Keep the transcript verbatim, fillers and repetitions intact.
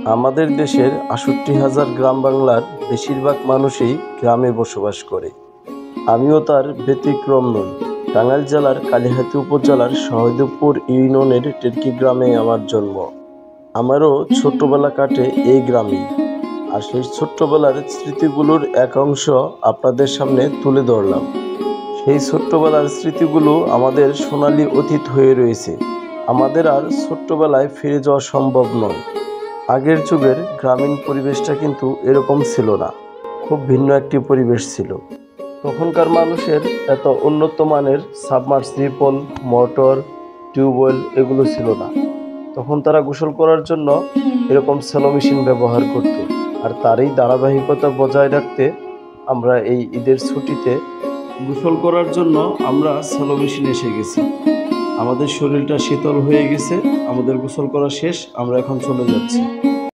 আমাদের দেশের আষট্টি হাজার গ্রাম বাংলার বেশিরভাগ মানুষই গ্রামে বসবাস করে। আমিও তার ব্যতিক্রম নই। টাঙ্গাইল জেলার কালিহাতী উপজেলার সহদেবপুর ইউনিয়নের টেরকি গ্রামে আমার জন্ম। আমারও ছোট্টবেলা কাটে এই গ্রামেই। আর সেই ছোট্টবেলার স্মৃতিগুলোর এক অংশ আপনাদের সামনে তুলে ধরলাম। সেই ছোট্টবেলার স্মৃতিগুলো আমাদের সোনালি অতীত হয়ে রয়েছে। আমাদের আর ছোট্টবেলায় ফিরে যাওয়া সম্ভব নয়। আগের যুগের গ্রামীণ পরিবেশটা কিন্তু এরকম ছিল না, খুব ভিন্ন একটি পরিবেশ ছিল। তখনকার মানুষের এত উন্নত মানের সাবমার্সিবল, মোটর, টিউবওয়েল এগুলো ছিল না। তখন তারা গোসল করার জন্য এরকম স্যালো মেশিন ব্যবহার করত। আর তারই ধারাবাহিকতা বজায় রাখতে আমরা এই ঈদের ছুটিতে গোসল করার জন্য আমরা স্যালো মেশিন এসে গেছি। আমাদের শরীরটা শীতল হয়ে গেছে, আমাদের গোসল করা শেষ, আমরা এখন চলে যাচ্ছি।